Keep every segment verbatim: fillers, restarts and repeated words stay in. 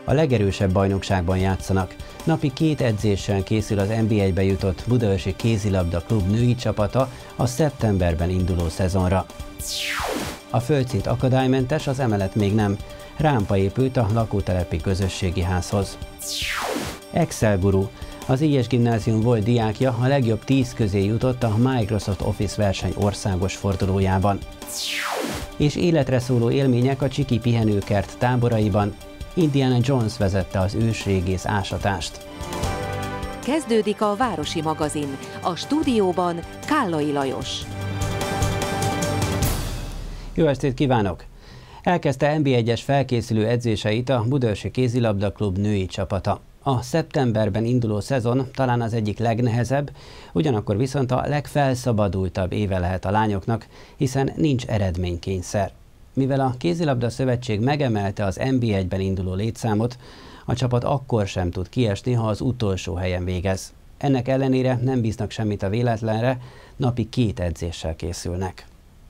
A legerősebb bajnokságban játszanak. Napi két edzéssel készül az en bé egybe jutott Budaörsi Kézilabda Klub női csapata a szeptemberben induló szezonra. A földszint akadálymentes, az emelet még nem. Rámpa épült a lakótelepi közösségi házhoz. Excel Guru. Az I E S gimnázium volt diákja, a legjobb tíz közé jutott a Microsoft Office verseny országos fordulójában. És életre szóló élmények a Csiki pihenőkert táboraiban. Indiana Jones vezette az ősrégész ásatást. Kezdődik a Városi magazin. A stúdióban Kállai Lajos. Jó estét kívánok! Elkezdte en bé egyes felkészülő edzéseit a Budaörsi Kézilabda Klub női csapata. A szeptemberben induló szezon talán az egyik legnehezebb, ugyanakkor viszont a legfelszabadultabb éve lehet a lányoknak, hiszen nincs eredménykényszer. Mivel a Kézilabda Szövetség megemelte az en bé egyben induló létszámot, a csapat akkor sem tud kiesni, ha az utolsó helyen végez. Ennek ellenére nem bíznak semmit a véletlenre, napi két edzéssel készülnek.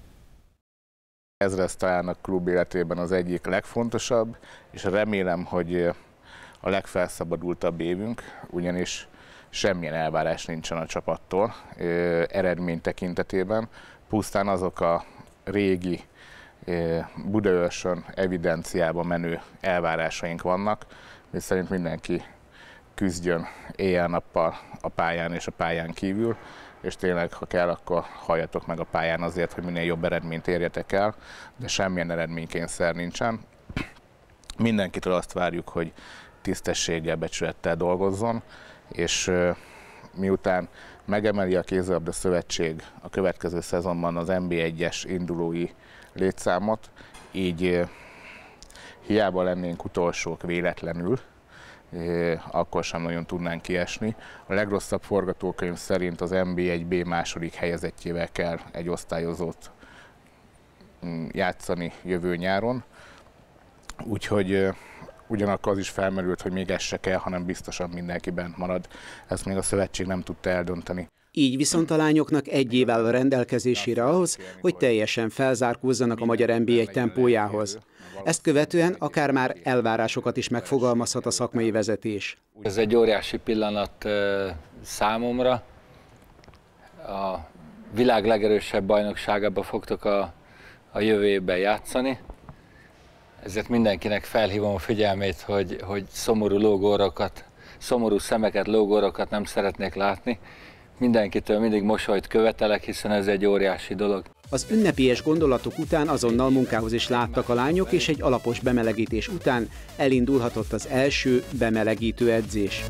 Ez lesz talán a klub életében az egyik legfontosabb, és remélem, hogy a legfelszabadultabb évünk, ugyanis semmilyen elvárás nincsen a csapattól eredmény tekintetében, pusztán azok a régi Budaörsön evidenciában menő elvárásaink vannak, és szerint mindenki küzdjön éjjel-nappal a pályán és a pályán kívül, és tényleg, ha kell, akkor halljatok meg a pályán azért, hogy minél jobb eredményt érjetek el, de semmilyen eredménykényszer nincsen. Mindenkitől azt várjuk, hogy tisztességgel, becsülettel dolgozzon, és miután megemeli a Kézilabda Szövetség a következő szezonban az en bé egyes indulói létszámot, így hiába lennénk utolsók véletlenül, akkor sem nagyon tudnánk kiesni. A legrosszabb forgatókönyv szerint az en bé egy bé második helyezettjével kell egy osztályozót játszani jövő nyáron, úgyhogy ugyanakkor az is felmerült, hogy még ez se kell, hanem biztosan mindenki bent marad. Ezt még a szövetség nem tudta eldönteni. Így viszont a lányoknak egy év áll a rendelkezésére ahhoz, hogy teljesen felzárkózzanak a magyar en bé egy tempójához. Ezt követően akár már elvárásokat is megfogalmazhat a szakmai vezetés. Ez egy óriási pillanat számomra. A világ legerősebb bajnokságába fogtok a, a jövő évben játszani. Ezért mindenkinek felhívom a figyelmét, hogy, hogy szomorú lógórokat, szomorú szemeket, lógórokat nem szeretnék látni. Mindenkitől mindig mosolyt követelek, hiszen ez egy óriási dolog. Az ünnepélyes gondolatok után azonnal munkához is láttak a lányok, és egy alapos bemelegítés után elindulhatott az első bemelegítő edzés.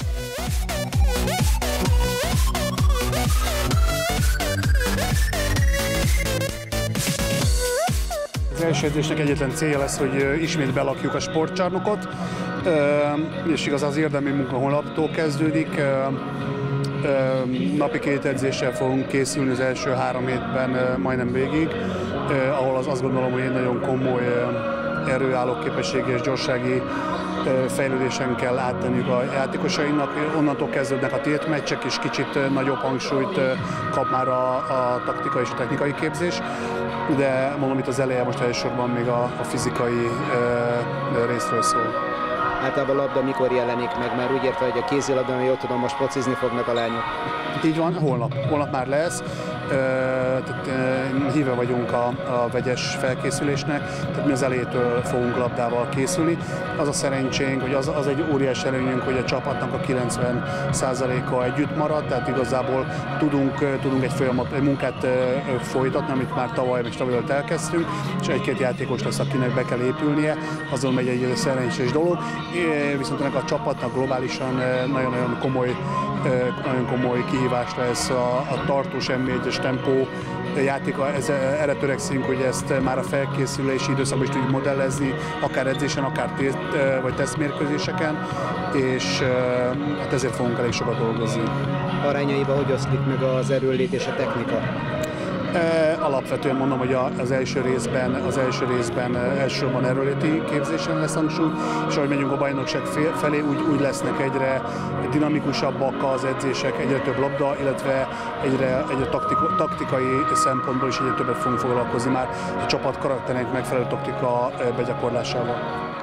Az első edzésnek egyetlen célja lesz, hogy ismét belakjuk a sportcsarnokot, és igaz az érdemi munka holnaptól kezdődik. Napi két edzéssel fogunk készülni az első három hétben majdnem végig, ahol az azt gondolom, hogy egy nagyon komoly erőálló képességi és gyorsági fejlődésen kell áttenniük a játékosainak. Onnantól kezdődnek a tétmeccsek, és kicsit nagyobb hangsúlyt kap már a, a taktikai és a technikai képzés, de mondom, itt az eleje most elsősorban még a, a fizikai részről szól. Általában a labda mikor jelenik meg, mert úgy értve, hogy a kézilabdában, jól tudom, most focizni fognak a lányok. Így van, holnap. Holnap már lesz. Tehát híve vagyunk a, a vegyes felkészülésnek, tehát mi az elejétől fogunk labdával készülni. Az a szerencsénk, hogy az, az egy óriási előnyünk, hogy a csapatnak a kilencven százaléka együtt marad, tehát igazából tudunk, tudunk egy folyamat, egy munkát folytatni, amit már tavaly és tavaly előtt elkezdtünk, és egy-két játékos lesz, akinek be kell épülnie, azon megy egy szerencsés dolog. Viszont ennek a csapatnak globálisan nagyon-nagyon komoly, nagyon komoly kihívás lesz a, a tartós en bé egyes tempó játéka. Ez, erre törekszünk, hogy ezt már a felkészülési időszakban is tudjuk modellezni, akár edzésen, akár tészt, vagy tesztmérkőzéseken, és hát ezért fogunk elég sokat dolgozni. Arányaiban hogy oszlik meg az erőllét és a technika? Alapvetően mondom, hogy az első részben, az első részben elsősorban erőléti képzésen lesz hangsúly, és ahogy megyünk a bajnokság felé, úgy, úgy lesznek egyre dinamikusabbak az edzések, egyre több labda, illetve egyre, egyre taktika, taktikai szempontból is egyre többet fogunk foglalkozni már a csapat karakterének megfelelő taktika begyakorlásával.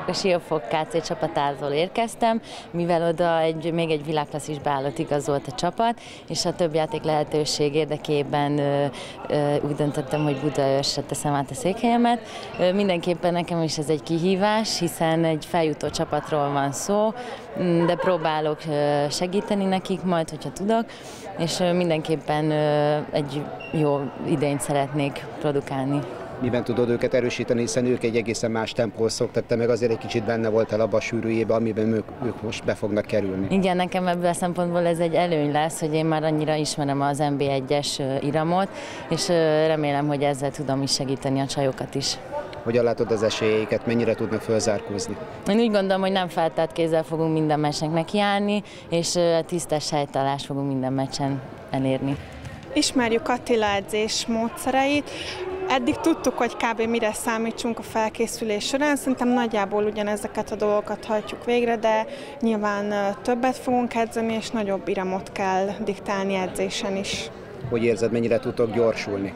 A Siófok ká cé csapatáról érkeztem, mivel oda egy, még egy világklasszis beállott igazolt a csapat, és a több játék lehetőség érdekében ö, ö, úgy döntöttem, hogy Budaörsre teszem át a székhelyemet. Ö, mindenképpen nekem is ez egy kihívás, hiszen egy feljutó csapatról van szó, de próbálok segíteni nekik majd, hogyha tudok, és mindenképpen egy jó idényt szeretnék produkálni. Miben tudod őket erősíteni, hiszen ők egy egészen más tempóhoz szoktak, te meg azért egy kicsit benne voltál abban a sűrűjében, amiben ők, ők most be fognak kerülni. Igen, nekem ebből a szempontból ez egy előny lesz, hogy én már annyira ismerem az en bé egyes iramot, és remélem, hogy ezzel tudom is segíteni a csajokat is. Hogyan látod az esélyeiket, mennyire tudnak fölzárkózni? Én úgy gondolom, hogy nem feltett kézzel fogunk minden meccsnek nekiállni, és tisztes helytállást fogunk minden meccsen elérni. Ismerjük Attila edzés módszereit. Eddig tudtuk, hogy kb. Mire számítsunk a felkészülés során. Szerintem nagyjából ugyanezeket a dolgokat hajtjuk végre, de nyilván többet fogunk edzeni, és nagyobb iramot kell diktálni edzésen is. Hogy érzed, mennyire tudtok gyorsulni?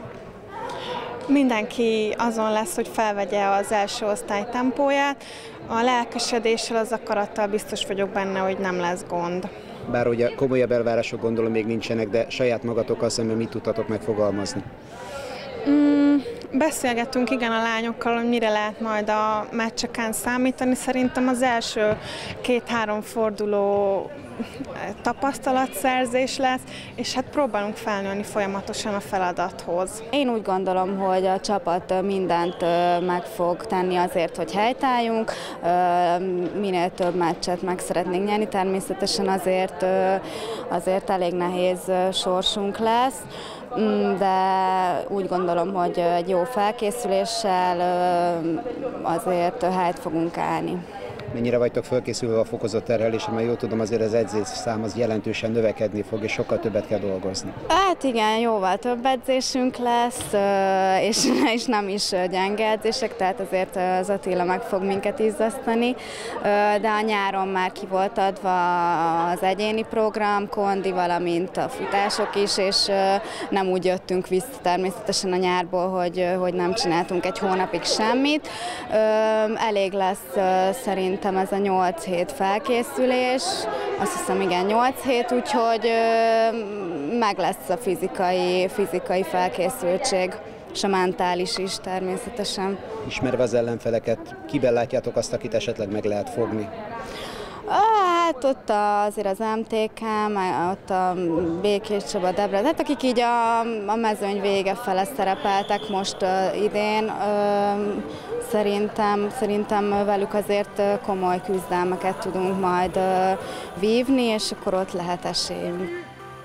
Mindenki azon lesz, hogy felvegye az első osztály tempóját. A lelkesedéssel, az akarattal biztos vagyok benne, hogy nem lesz gond. Bár ugye komolyabb elvárások gondolom még nincsenek, de saját magatokkal szemben mit tudtatok megfogalmazni? Mm, beszélgettünk igen a lányokkal, hogy mire lehet majd a meccseken számítani. Szerintem az első két-három forduló tapasztalatszerzés lesz, és hát próbálunk felnőni folyamatosan a feladathoz. Én úgy gondolom, hogy a csapat mindent meg fog tenni azért, hogy helytálljunk, minél több meccset meg szeretnénk nyerni, természetesen azért, azért elég nehéz sorsunk lesz, de úgy gondolom, hogy egy jó felkészüléssel azért helyt fogunk állni. Mennyire vagytok felkészülve a fokozott terhelésre, mert jól tudom, azért az edzés szám az jelentősen növekedni fog, és sokkal többet kell dolgozni. Hát igen, jóval több edzésünk lesz, és, és nem is gyenge edzések, tehát azért az Attila meg fog minket izzasztani, de a nyáron már ki volt adva az egyéni program, kondi, valamint a futások is, és nem úgy jöttünk vissza természetesen a nyárból, hogy, hogy nem csináltunk egy hónapig semmit. Elég lesz szerint ez a nyolc hét felkészülés, azt hiszem igen nyolc hét, úgyhogy ö, meg lesz a fizikai, fizikai felkészültség, és a mentális is természetesen. Ismerve az ellenfeleket, kiben látjátok azt, akit esetleg meg lehet fogni? Hát ott azért az em té ká, ott a Békés Csaba, Debrecen, hát akik így a, a mezőny vége fele szerepeltek most uh, idén, uh, szerintem, szerintem velük azért komoly küzdelmeket tudunk majd uh, vívni, és akkor ott lehet esélyünk.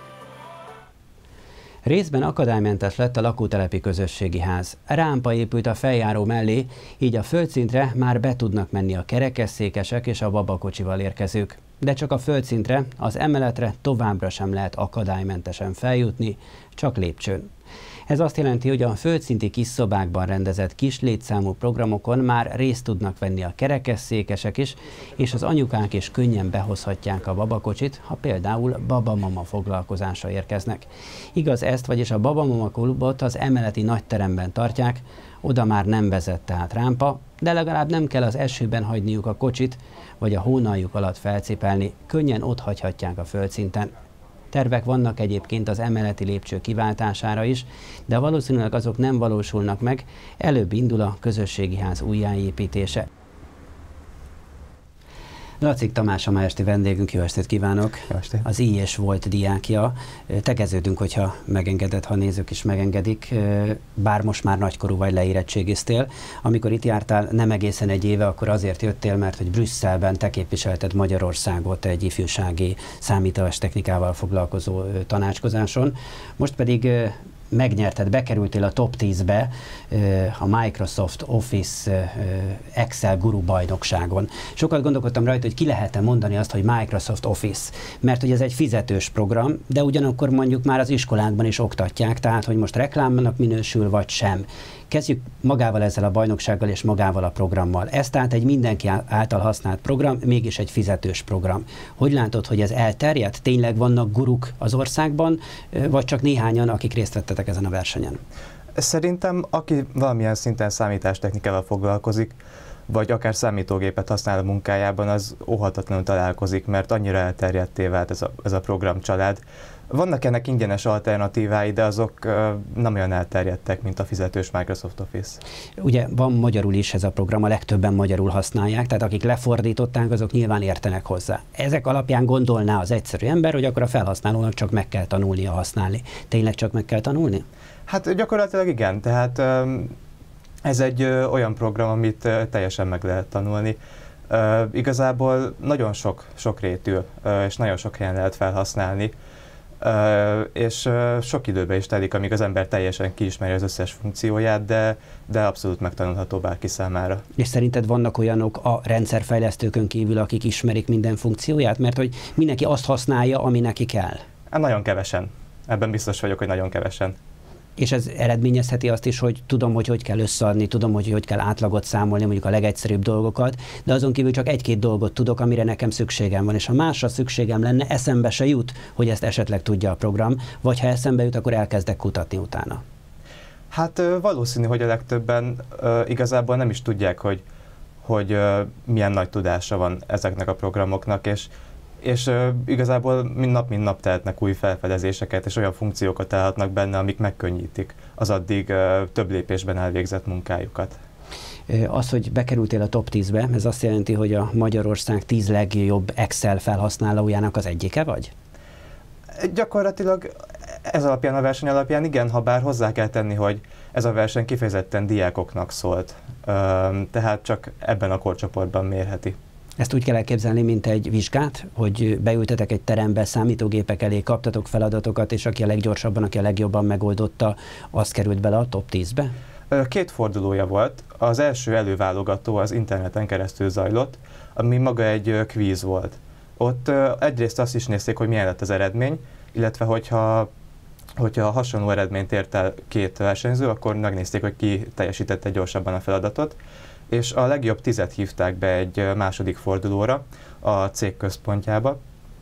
Részben akadálymentes lett a lakótelepi közösségi ház. Rámpa épült a feljáró mellé, így a földszintre már be tudnak menni a kerekesszékesek és a babakocsival érkezők. De csak a földszintre, az emeletre továbbra sem lehet akadálymentesen feljutni, csak lépcsőn. Ez azt jelenti, hogy a földszinti kis szobákban rendezett kis létszámú programokon már részt tudnak venni a kerekesszékesek is, és az anyukák is könnyen behozhatják a babakocsit, ha például babamama foglalkozásra érkeznek. Igaz, ezt, vagyis a babamama klubot az emeleti nagyteremben tartják, oda már nem vezet tehát rámpa, de legalább nem kell az esőben hagyniuk a kocsit, vagy a hónaljuk alatt felcipelni, könnyen ott hagyhatják a földszinten. Tervek vannak egyébként az emeleti lépcső kiváltására is, de valószínűleg azok nem valósulnak meg, előbb indul a közösségi ház újjáépítése. Lacik Tamás a ma esti vendégünk, jó estét kívánok! Jó estét. Az í es volt diákja. Tegeződünk, hogyha megengedett, ha nézők is megengedik, bár most már nagykorú vagy, leérettségiztél. Amikor itt jártál nem egészen egy éve, akkor azért jöttél, mert hogy Brüsszelben te képviselted Magyarországot egy ifjúsági számítástechnikával foglalkozó tanácskozáson. Most pedig megnyerted, bekerültél a top tízbe a Microsoft Office Excel Guru bajnokságon. Sokat gondolkodtam rajta, hogy ki lehet-e mondani azt, hogy Microsoft Office, mert hogy ez egy fizetős program, de ugyanakkor mondjuk már az iskolákban is oktatják, tehát hogy most reklámnak minősül vagy sem. Kezdjük magával ezzel a bajnoksággal és magával a programmal. Ez tehát egy mindenki által használt program, mégis egy fizetős program. Hogy látod, hogy ez elterjedt? Tényleg vannak guruk az országban, vagy csak néhányan, akik részt vettetek ezen a versenyen? Szerintem, aki valamilyen szinten számítástechnikával foglalkozik, vagy akár számítógépet használ a munkájában, az óhatatlanul találkozik, mert annyira elterjedté vált ez a, ez a programcsalád. Vannak ennek ingyenes alternatívái, de azok nem olyan elterjedtek, mint a fizetős Microsoft Office. Ugye van magyarul is ez a program, a legtöbben magyarul használják, tehát akik lefordították, azok nyilván értenek hozzá. Ezek alapján gondolná az egyszerű ember, hogy akkor a felhasználónak csak meg kell tanulnia használni. Tényleg csak meg kell tanulni? Hát gyakorlatilag igen, tehát ez egy olyan program, amit teljesen meg lehet tanulni. Igazából nagyon sok, sok rétű, és nagyon sok helyen lehet felhasználni. Uh, és uh, sok időbe is telik, amíg az ember teljesen kiismeri az összes funkcióját, de, de abszolút megtanulható bárki számára. És szerinted vannak olyanok a rendszerfejlesztőkön kívül, akik ismerik minden funkcióját? Mert hogy mindenki azt használja, ami neki kell. Hát nagyon kevesen. Ebben biztos vagyok, hogy nagyon kevesen. És ez eredményezheti azt is, hogy tudom, hogy hogy kell összeadni, tudom, hogy hogy kell átlagot számolni, mondjuk a legegyszerűbb dolgokat, de azon kívül csak egy-két dolgot tudok, amire nekem szükségem van, és ha másra szükségem lenne, eszembe se jut, hogy ezt esetleg tudja a program, vagy ha eszembe jut, akkor elkezdek kutatni utána. Hát valószínű, hogy a legtöbben igazából nem is tudják, hogy, hogy milyen nagy tudása van ezeknek a programoknak, és és uh, igazából mind nap, mind nap tehetnek új felfedezéseket, és olyan funkciókat találhatnak benne, amik megkönnyítik az addig uh, több lépésben elvégzett munkájukat. Az, hogy bekerültél a top tízbe, ez azt jelenti, hogy a Magyarország tíz legjobb Excel felhasználójának az egyike vagy? Gyakorlatilag ez alapján, a verseny alapján igen, ha bár hozzá kell tenni, hogy ez a verseny kifejezetten diákoknak szólt, uh, tehát csak ebben a korcsoportban mérheti. Ezt úgy kell elképzelni, mint egy vizsgát, hogy beültetek egy terembe, számítógépek elé, kaptatok feladatokat, és aki a leggyorsabban, aki a legjobban megoldotta, az került bele a top tízbe? Két fordulója volt. Az első előválogató az interneten keresztül zajlott, ami maga egy kvíz volt. Ott egyrészt azt is nézték, hogy milyen lett az eredmény, illetve hogyha, hogyha hasonló eredményt ért el két versenyző, akkor megnézték, hogy ki teljesítette gyorsabban a feladatot, és a legjobb tizet hívták be egy második fordulóra a cég központjába,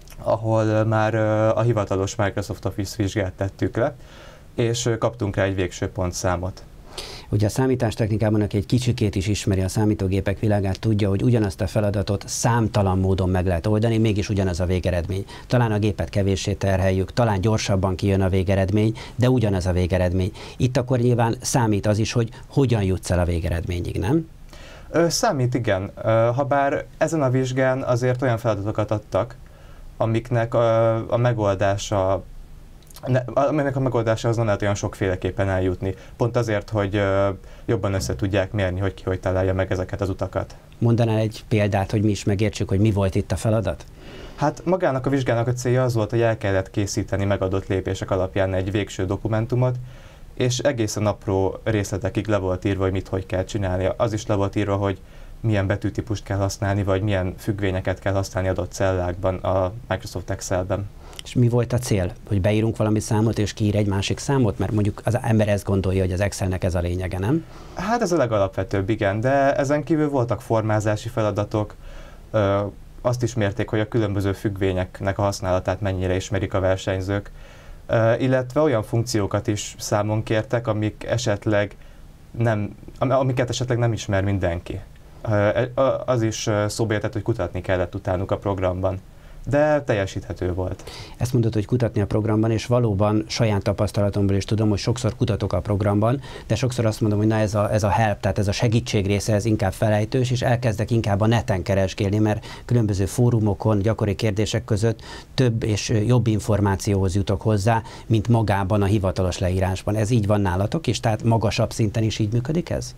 ahol már a hivatalos Microsoft Office vizsgát tettük le, és kaptunk rá egy végső pontszámot. Ugye a számítástechnikában, aki egy kicsikét is ismeri a számítógépek világát, tudja, hogy ugyanazt a feladatot számtalan módon meg lehet oldani, mégis ugyanaz a végeredmény. Talán a gépet kevéssé terheljük, talán gyorsabban kijön a végeredmény, de ugyanaz a végeredmény. Itt akkor nyilván számít az is, hogy hogyan jutsz el a végeredményig, nem? Számít, igen. Habár ezen a vizsgán azért olyan feladatokat adtak, amiknek a, a megoldása, ne, aminek a megoldása az nem lehet olyan sokféleképpen eljutni. Pont azért, hogy jobban össze tudják mérni, hogy ki hogy találja meg ezeket az utakat. Mondanál egy példát, hogy mi is megértsük, hogy mi volt itt a feladat? Hát magának a vizsgának a célja az volt, hogy el kellett készíteni megadott lépések alapján egy végső dokumentumot, és egészen apró részletekig le volt írva, hogy mit, hogy kell csinálni. Az is le volt írva, hogy milyen betűtípust kell használni, vagy milyen függvényeket kell használni adott cellákban a Microsoft Excelben. És mi volt a cél? Hogy beírunk valami számot, és kiír egy másik számot? Mert mondjuk az ember ezt gondolja, hogy az Excelnek ez a lényege, nem? Hát ez a legalapvetőbb, igen, de ezen kívül voltak formázási feladatok, ö, azt is mérték, hogy a különböző függvényeknek a használatát mennyire ismerik a versenyzők, Uh, illetve olyan funkciókat is számon kértek, amik esetleg nem, amiket esetleg nem ismer mindenki. Uh, az is szóba jöhetett, hogy kutatni kellett utánuk a programban, de teljesíthető volt. Ezt mondod, hogy kutatni a programban, és valóban saját tapasztalatomból is tudom, hogy sokszor kutatok a programban, de sokszor azt mondom, hogy na ez a, ez a help, tehát ez a segítség része, ez inkább felejtős, és elkezdek inkább a neten keresgélni, mert különböző fórumokon, gyakori kérdések között több és jobb információhoz jutok hozzá, mint magában a hivatalos leírásban. Ez így van nálatok is, tehát magasabb szinten is így működik ez?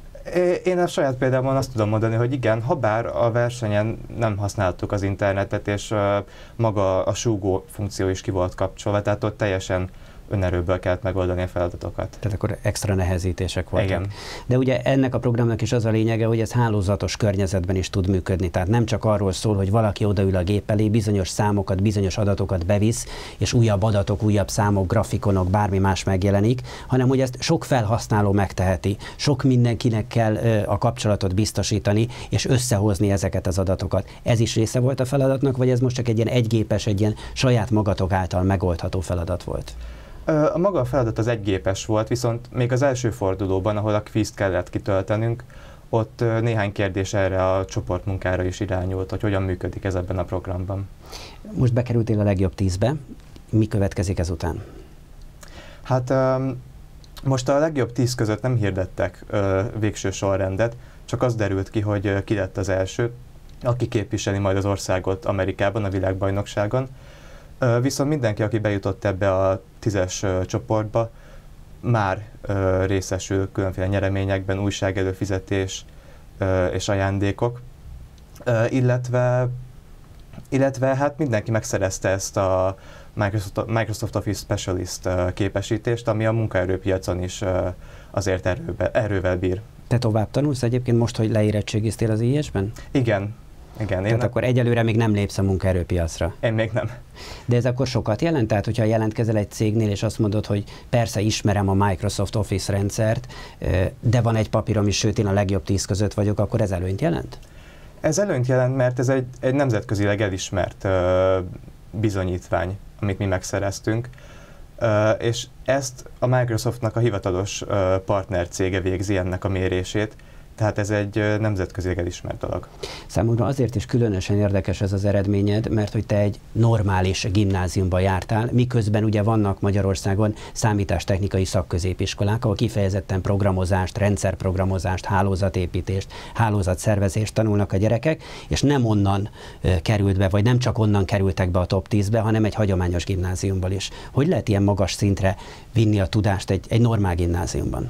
Én a saját példámon azt tudom mondani, hogy igen, ha bár a versenyen nem használtuk az internetet, és maga a súgó funkció is ki volt kapcsolva, tehát ott teljesen önerőből kellett megoldani a feladatokat. Tehát akkor extra nehezítések voltak. Igen. De ugye ennek a programnak is az a lényege, hogy ez hálózatos környezetben is tud működni. Tehát nem csak arról szól, hogy valaki odaül a gép elé, bizonyos számokat, bizonyos adatokat bevisz, és újabb adatok, újabb számok, grafikonok, bármi más megjelenik, hanem hogy ezt sok felhasználó megteheti. Sok mindenkinek kell a kapcsolatot biztosítani, és összehozni ezeket az adatokat. Ez is része volt a feladatnak, vagy ez most csak egy ilyen egygépes, egy ilyen saját magatok által megoldható feladat volt? A maga a feladat az egygépes volt, viszont még az első fordulóban, ahol a kvízt kellett kitöltenünk, ott néhány kérdés erre a csoportmunkára is irányult, hogy hogyan működik ez ebben a programban. Most bekerültél a legjobb tízbe, mi következik ezután? Hát most a legjobb tíz között nem hirdettek végső sorrendet, csak az derült ki, hogy ki lett az első, aki képviseli majd az országot Amerikában, a világbajnokságon. Viszont mindenki, aki bejutott ebbe a tízes csoportba, már részesül különféle nyereményekben, újságelőfizetés és ajándékok, illetve, illetve hát mindenki megszerezte ezt a Microsoft, Microsoft Office Specialist képesítést, ami a munkaerőpiacon is azért erővel, erővel bír. Te tovább tanulsz egyébként most, hogy leérettségiztél az I E-sben? Igen. Igen, Tehát én akkor egyelőre még nem lépsz a munkaerőpiacra. Én még nem. De ez akkor sokat jelent? Tehát, hogyha jelentkezel egy cégnél, és azt mondod, hogy persze ismerem a Microsoft Office rendszert, de van egy papírom is, sőt én a legjobb tíz között vagyok, akkor ez előnyt jelent? Ez előnyt jelent, mert ez egy, egy nemzetközileg elismert uh, bizonyítvány, amit mi megszereztünk, uh, és ezt a Microsoftnak a hivatalos uh, partnercége végzi ennek a mérését, tehát ez egy nemzetközileg elismert dolog. Számomra azért is különösen érdekes ez az eredményed, mert hogy te egy normális gimnáziumba jártál, miközben ugye vannak Magyarországon számítástechnikai szakközépiskolák, ahol kifejezetten programozást, rendszerprogramozást, hálózatépítést, hálózatszervezést tanulnak a gyerekek, és nem onnan került be, vagy nem csak onnan kerültek be a top tízbe, hanem egy hagyományos gimnáziumból is. Hogy lehet ilyen magas szintre vinni a tudást egy, egy normál gimnáziumban?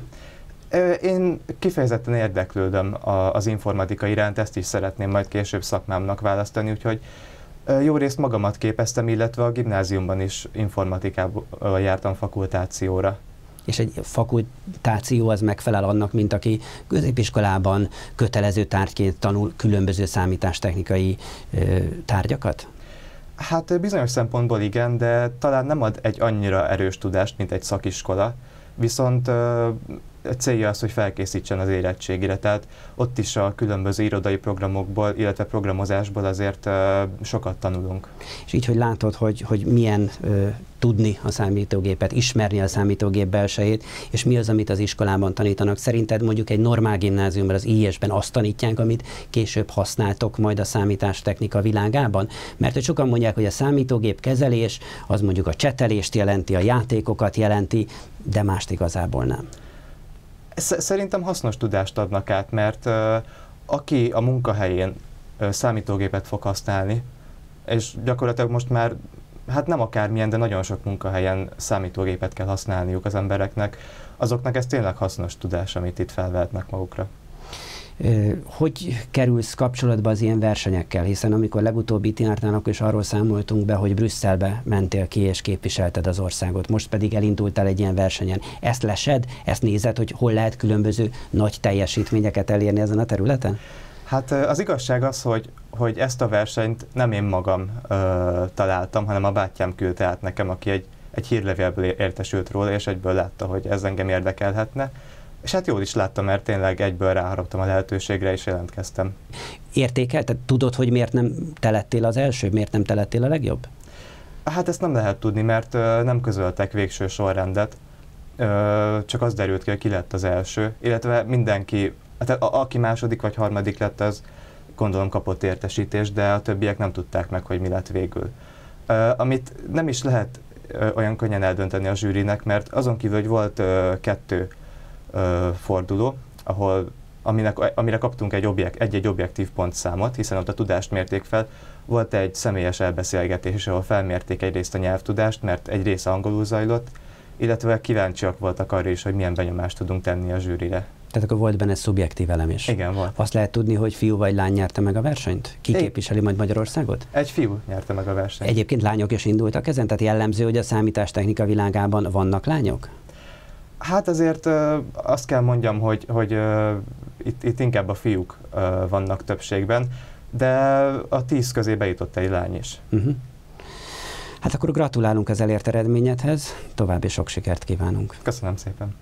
Én kifejezetten érdeklődöm az informatika iránt, ezt is szeretném majd később szakmámnak választani, úgyhogy jó részt magamat képeztem, illetve a gimnáziumban is informatikával jártam fakultációra. És egy fakultáció az megfelel annak, mint aki középiskolában kötelező tárgyként tanul különböző számítástechnikai tárgyakat? Hát bizonyos szempontból igen, de talán nem ad egy annyira erős tudást, mint egy szakiskola, viszont célja az, hogy felkészítsen az érettségire, tehát ott is a különböző irodai programokból, illetve programozásból azért uh, sokat tanulunk. És így, hogy látod, hogy, hogy milyen uh, tudni a számítógépet, ismerni a számítógép belsejét, és mi az, amit az iskolában tanítanak. Szerinted mondjuk egy normál gimnáziumban, az I E S-ben azt tanítják, amit később használtok majd a számítástechnika világában? Mert hogy sokan mondják, hogy a számítógép kezelés az mondjuk a csetelést jelenti, a játékokat jelenti, de mást igazából nem. Szerintem hasznos tudást adnak át, mert uh, aki a munkahelyén uh, számítógépet fog használni, és gyakorlatilag most már, hát nem akármilyen, de nagyon sok munkahelyen számítógépet kell használniuk az embereknek, azoknak ez tényleg hasznos tudás, amit itt felvehetnek magukra. Hogy kerülsz kapcsolatba az ilyen versenyekkel? Hiszen amikor legutóbb itt jártál, akkor is arról számoltunk be, hogy Brüsszelbe mentél ki és képviselted az országot. Most pedig elindultál egy ilyen versenyen. Ezt lesed? Ezt nézed, hogy hol lehet különböző nagy teljesítményeket elérni ezen a területen? Hát az igazság az, hogy, hogy ezt a versenyt nem én magam ö, találtam, hanem a bátyám küldte át nekem, aki egy, egy hírlevélből értesült róla, és egyből látta, hogy ez engem érdekelhetne. És hát jól is láttam, mert tényleg egyből ráharaptam a lehetőségre, és jelentkeztem. Értékel? Tehát tudod, hogy miért nem te lettél az első? Miért nem te lettél a legjobb? Hát ezt nem lehet tudni, mert ö, nem közöltek végső sorrendet. Ö, csak az derült ki, hogy ki lett az első. Illetve mindenki, hát a, aki második vagy harmadik lett, az gondolom kapott értesítést, de a többiek nem tudták meg, hogy mi lett végül. Ö, amit nem is lehet ö, olyan könnyen eldönteni a zsűrinek, mert azon kívül, hogy volt ö, kettő forduló, ahol, aminek, amire kaptunk egy objekt, egy-egy objektív pontszámot, hiszen ott a tudást mérték fel. Volt egy személyes elbeszélgetés, ahol felmérték egyrészt a nyelvtudást, mert egy része angolul zajlott, illetve kíváncsiak voltak arra is, hogy milyen benyomást tudunk tenni a zsűrire. Tehát akkor volt benne szubjektív elem is. Igen, volt. Azt lehet tudni, hogy fiú vagy lány nyerte meg a versenyt? Ki képviseli majd Magyarországot? Egy fiú nyerte meg a versenyt. Egyébként lányok is indultak ezen? Tehát jellemző, hogy a számítástechnika világában vannak lányok? Hát azért uh, azt kell mondjam, hogy, hogy uh, itt, itt inkább a fiúk uh, vannak többségben, de a tíz közé bejutott egy lány is. Uh-huh. Hát akkor gratulálunk az elért eredményedhez, további sok sikert kívánunk. Köszönöm szépen.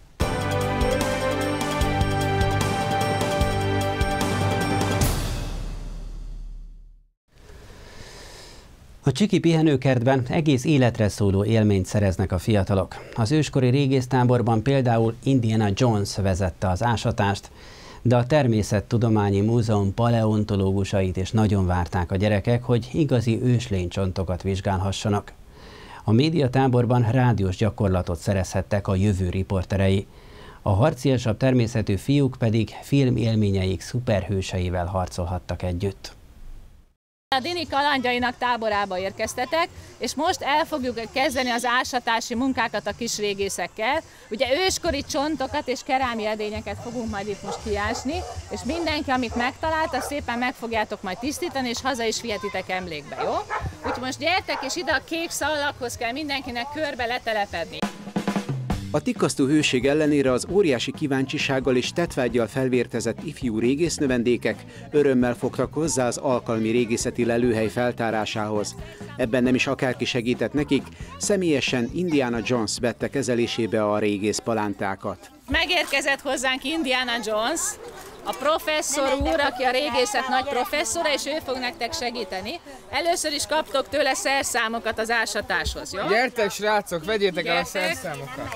A csiki pihenőkertben egész életre szóló élményt szereznek a fiatalok. Az őskori régésztáborban például Indiana Jones vezette az ásatást, de a Természettudományi Múzeum paleontológusait is nagyon várták a gyerekek, hogy igazi őslénycsontokat vizsgálhassanak. A médiatáborban rádiós gyakorlatot szerezhettek a jövő riporterei. A harciasabb természetű fiúk pedig filmélményeik szuperhőseivel harcolhattak együtt. A Dini kalandjainak táborába érkeztetek, és most el fogjuk kezdeni az ásatási munkákat a kis régészekkel. Ugye őskori csontokat és kerámia edényeket fogunk majd itt most kiásni, és mindenki, amit megtalált, azt szépen meg fogjátok majd tisztítani, és haza is vihetitek emlékbe, jó? Úgyhogy most gyertek, és ide a kék szalaghoz kell mindenkinek körbe letelepedni. A tikkasztó hőség ellenére az óriási kíváncsisággal és tettvággyal felvértezett ifjú régésznövendékek örömmel fogtak hozzá az alkalmi régészeti lelőhely feltárásához. Ebben nem is akárki segített nekik, személyesen Indiana Jones vette kezelésébe a régészpalántákat. Megérkezett hozzánk Indiana Jones, a professzor úr, aki a régészet nagy professzora, és ő fog nektek segíteni. Először is kaptok tőle szerszámokat az ásatáshoz, jó? Gyertek, srácok, vegyétek el a szerszámokat!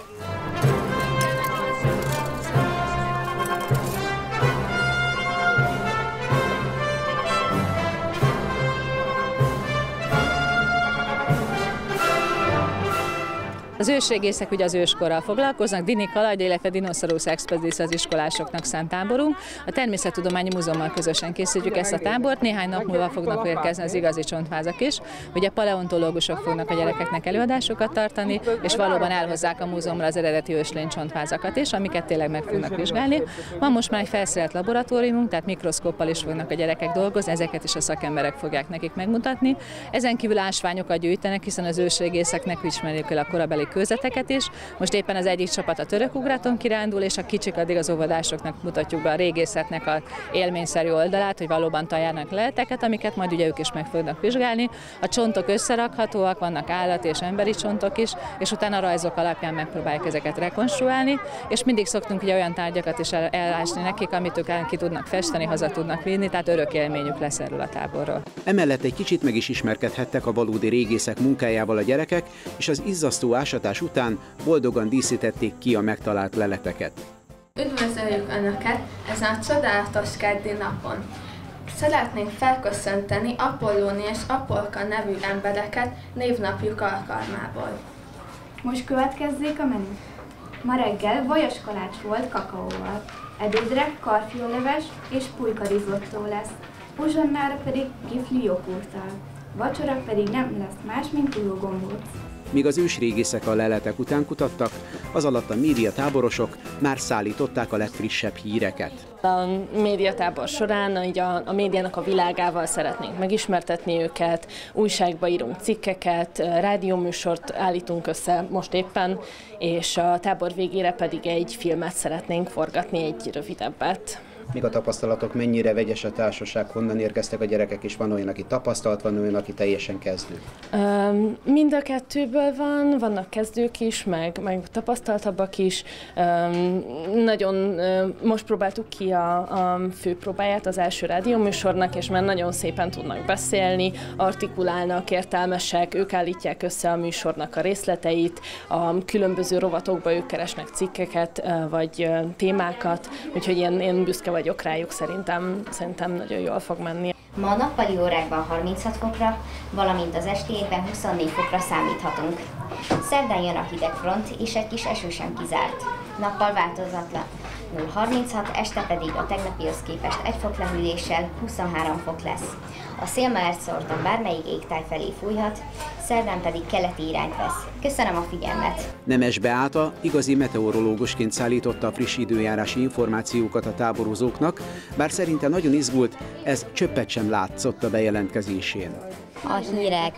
Az ősrégészek ugye az őskorral foglalkoznak, Dini kalandja, illetve Dinosaurus Expedition az iskolásoknak szánt táborunk. A Természettudományi Múzeummal közösen készítjük ezt a tábort, néhány nap múlva fognak érkezni az igazi csontvázak is. Ugye paleontológusok fognak a gyerekeknek előadásokat tartani, és valóban elhozzák a múzeumra az eredeti őslény csontvázakat is, amiket tényleg meg fognak vizsgálni. Van most már egy felszerelt laboratóriumunk, tehát mikroszkóppal is fognak a gyerekek dolgozni, ezeket is a szakemberek fogják nekik megmutatni. Ezen kívül ásványokat gyűjtenek, hiszen az ősrégészeknek ismerjük el a korabeli kőzeteket is. Most éppen az egyik csapat a törökugraton kirándul, és a kicsik addig az óvodásoknak mutatjuk be a régészetnek az élményszerű oldalát, hogy valóban találnak leleteket, amiket majd ugye ők is meg fognak vizsgálni. A csontok összerakhatóak, vannak állat és emberi csontok is, és utána a rajzok alapján megpróbáljuk ezeket rekonstruálni, és mindig szoktunk ugye olyan tárgyakat is elásni nekik, amit ők ki tudnak festeni, haza tudnak vinni, tehát örök élményük lesz erről a táborról. Emellett egy kicsit meg is ismerkedhettek a valódi régészek munkájával a gyerekek, és az izzasztó ásatás után boldogan díszítették ki a megtalált leleteket. Üdvözöljük Önöket ezen a csodálatos keddi napon! Szeretnénk felköszönteni Apollóni és Apolka nevű embereket névnapjuk alkalmából. Most következzék a menü. Ma reggel vajas kalács volt kakaóval, ebédre karfiolleves és pulykarizzottó lesz, uzsonnára pedig kifli joghurttal, vacsora pedig nem lesz más, mint ujógombóc. Míg az ősrégészek a leletek után kutattak, az alatt a médiatáborosok már szállították a legfrissebb híreket. A médiatábor során így a, a médiának a világával szeretnénk megismertetni őket, újságba írunk cikkeket, rádióműsort állítunk össze most éppen, és a tábor végére pedig egy filmet szeretnénk forgatni, egy rövidebbet. Még a tapasztalatok mennyire vegyes a társaság, honnan érkeztek a gyerekek, és van olyan, aki tapasztalt, van olyan, aki teljesen kezdő? Um, mind a kettőből van, vannak kezdők is, meg, meg tapasztaltabbak is. Um, nagyon um, most próbáltuk ki a, a főpróbáját az első rádióműsornak, és már nagyon szépen tudnak beszélni, artikulálnak, értelmesek, ők állítják össze a műsornak a részleteit, a különböző rovatokba ők keresnek cikkeket, vagy témákat, úgyhogy én, én büszke vagyok rájuk, szerintem, szerintem nagyon jól fog menni. Ma a nappali órákban harminchat fokra, valamint az estéjében huszonnégy fokra számíthatunk. Szerdán jön a hidegfront, és egy kis eső sem kizárt. Nappal változatlan harminchat, este pedig a tegnapihoz képest egy fok lehűléssel huszonhárom fok lesz. A szél mellett szórtan bármelyik égtáj felé fújhat, szerdán pedig keleti irányt vesz. Köszönöm a figyelmet! Nemes Beáta igazi meteorológusként szállította a friss időjárási információkat a táborozóknak, bár szerinte nagyon izgult, ez csöppet sem látszott a bejelentkezésén. A hírek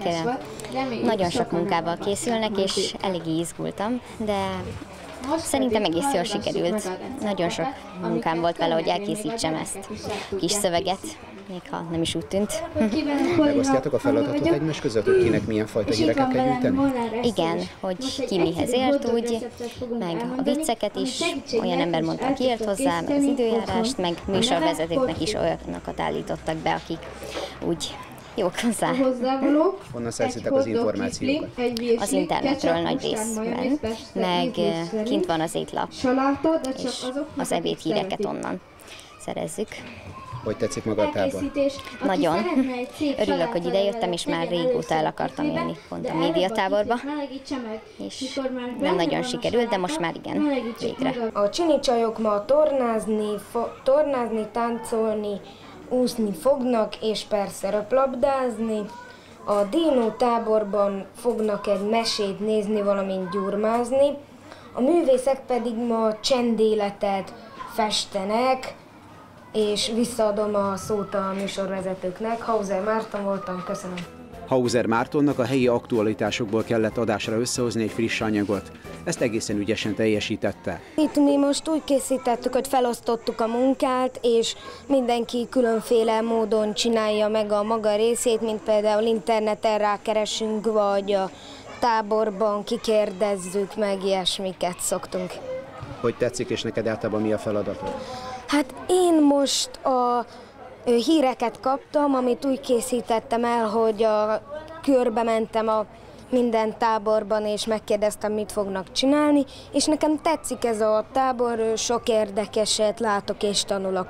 nagyon sok munkával készülnek, és eléggé izgultam, de szerintem egész jól sikerült. Nagyon sok munkám volt vele, hogy elkészítsem ezt kis szöveget, még ha nem is úgy tűnt. Megosztjátok a feladatot egymás között, hogy kinek milyen fajta híreket kell gyűjteni? Igen, hogy ki mihez ért úgy, meg a vicceket is, olyan ember mondta, ki ért hozzá, meg az időjárást, meg műsorvezetőknek is olyanokat állítottak be, akik úgy jók hozzá. Honnan szerzitek az információkat? Az internetről nagy részben, meg kint van az étlap, és az ebédhíreket onnan rendszerezzük. Hogy tetszik maga a tábor? Nagyon. Örülök, hogy ide jöttem, és már régóta el akartam jönni pont a médiatáborba. És nem nagyon sikerült, de most már igen, végre. A csini csajok ma tornázni, tornázni, táncolni, úszni fognak, és persze röplabdázni. A Dino táborban fognak egy mesét nézni, valamint gyurmázni. A művészek pedig ma csendéletet festenek, és visszaadom a szót a műsorvezetőknek. Hauser Márton voltam, köszönöm. Hauser Mártonnak a helyi aktualitásokból kellett adásra összehozni egy friss anyagot. Ezt egészen ügyesen teljesítette. Itt mi most úgy készítettük, hogy felosztottuk a munkát, és mindenki különféle módon csinálja meg a maga részét, mint például interneten rákeresünk, vagy a táborban kikérdezzük, meg ilyesmiket szoktunk. Hogy tetszik, és neked általában mi a feladatod? Hát én most a híreket kaptam, amit úgy készítettem el, hogy a körbe mentem a minden táborban, és megkérdeztem, mit fognak csinálni, és nekem tetszik ez a tábor, sok érdekeset látok és tanulok.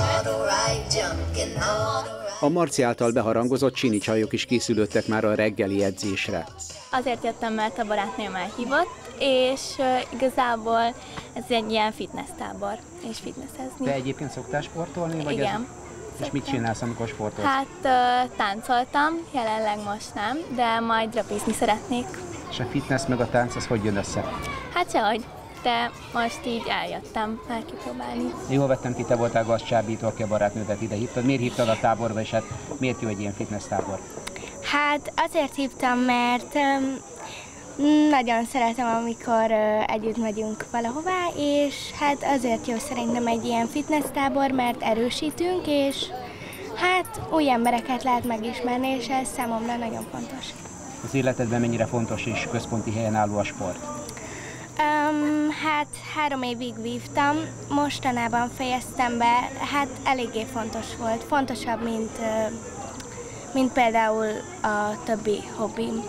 A Marci által beharangozott csini csajok is készülődtek már a reggeli edzésre. Azért jöttem, mert a barátnőm elhívott, és uh, igazából ez egy ilyen fitness tábor, és fitnessezni. De egyébként szoktál sportolni? Vagy igen. Ez... És mit csinálsz, amikor sportolsz? Hát uh, táncoltam, jelenleg most nem, de majd rapizni szeretnék. És a fitness meg a tánc, az hogy jön össze? Hát sehogy, de most így eljöttem már kipróbálni. Jól vettem ki, te voltál Gazd Csábítól, aki a barátnődet ide hívtad. Miért hívtad a táborba, és hát miért jó egy ilyen fitness tábor? Hát azért hívtam, mert um, nagyon szeretem, amikor uh, együtt megyünk valahová, és hát azért jó szerintem egy ilyen fitness tábor, mert erősítünk, és hát új embereket lehet megismerni, és ez számomra nagyon fontos. Az életedben mennyire fontos és központi helyen álló a sport? Um, hát három évig vívtam, mostanában fejeztem be, hát eléggé fontos volt, fontosabb, mint, uh, mint például a többi hobbim.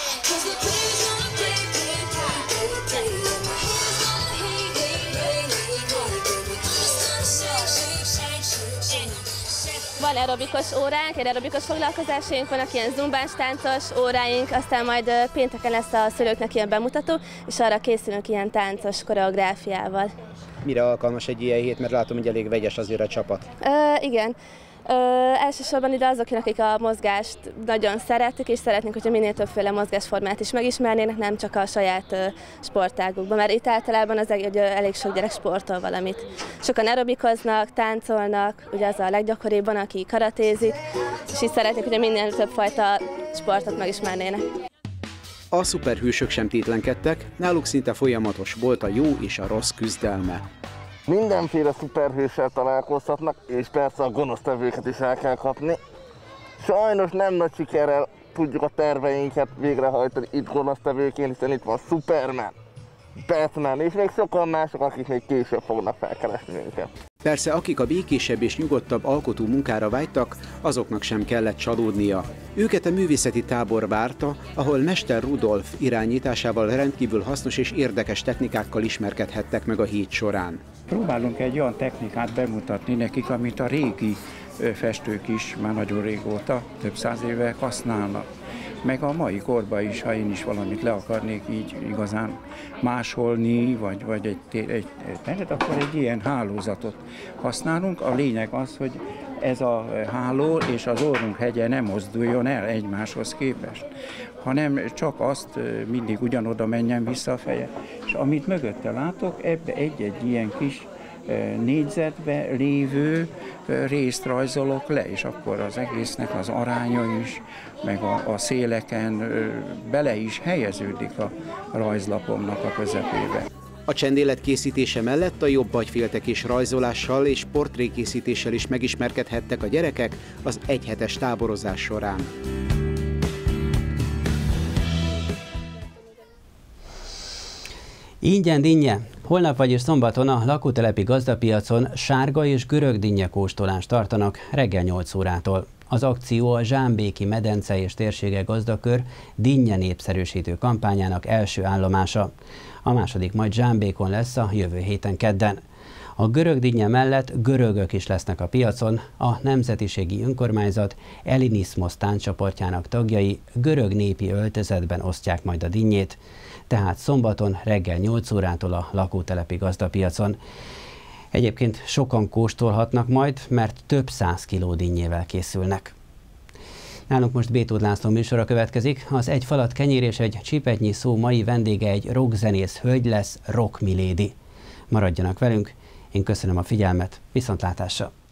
Van aerobikos óránk, egy aerobikos foglalkozásaink, vannak ilyen zumbás táncos óráink, aztán majd pénteken lesz a szülőknek ilyen bemutató, és arra készülünk ilyen táncos koreográfiával. Mire alkalmas egy ilyen hét, mert látom, hogy elég vegyes azért a csapat. Ö, igen. Ö, elsősorban ide azok, akik a mozgást nagyon szeretik, és szeretnénk, hogyha minél többféle mozgásformát is megismernének, nem csak a saját ö, sportágukban, mert itt általában az egy, elég sok gyerek sportol valamit. Sokan aerobikoznak, táncolnak, ugye az a leggyakoribbban, aki karatézik, és így szeretnék, hogy minél több fajta sportot megismernének. A szuperhősök sem tétlenkedtek, náluk szinte folyamatos volt a jó és a rossz küzdelme. Mindenféle szuperhőssel találkozhatnak, és persze a gonosztevőket is el kell kapni. Sajnos nem nagy sikerrel tudjuk a terveinket végrehajtani itt gonosztevőként, hiszen itt van Superman, Batman, és még sokan mások, akik még később fognak felkeresni minket. Persze, akik a békésebb és nyugodtabb alkotó munkára vágytak, azoknak sem kellett csalódnia. Őket a művészeti tábor várta, ahol Mester Rudolf irányításával rendkívül hasznos és érdekes technikákkal ismerkedhettek meg a hét során. Próbálunk egy olyan technikát bemutatni nekik, amit a régi festők is már nagyon régóta, több száz éve használnak. Meg a mai korban is, ha én is valamit le akarnék így igazán másolni, vagy, vagy egy, egy, egy, akkor egy ilyen hálózatot használunk. A lényeg az, hogy ez a háló és az orrunk hegye nem mozduljon el egymáshoz képest, hanem csak azt mindig ugyanoda menjen vissza a feje. És amit mögötte látok, ebbe egy-egy ilyen kis négyzetbe lévő részt rajzolok le, és akkor az egésznek az aránya is, meg a, a széleken bele is helyeződik a rajzlapomnak a közepébe. A csendélet készítése mellett a jobb agyféltekés rajzolással és portrékészítéssel is megismerkedhettek a gyerekek az egyhetes táborozás során. Ingyen dinnye. Holnap, vagyis szombaton a lakótelepi gazdapiacon sárga és görög dinnye kóstolást tartanak reggel nyolc órától. Az akció a Zsámbéki medence és térsége gazdakör dinnye népszerűsítő kampányának első állomása. A második majd Zsámbékon lesz a jövő héten kedden. A görög dinnye mellett görögök is lesznek a piacon, a Nemzetiségi Önkormányzat Elinismos tánccsoportjának tagjai görög népi öltözetben osztják majd a dinnyét, tehát szombaton reggel nyolc órától a lakótelepi gazdapiacon. Egyébként sokan kóstolhatnak majd, mert több száz kiló dinnyével készülnek. Nálunk most Bétód László műsora következik. Az Egy falat kenyér és egy csipetnyi szó mai vendége egy rockzenész hölgy lesz, Rock Milady. Maradjanak velünk, én köszönöm a figyelmet, viszontlátásra!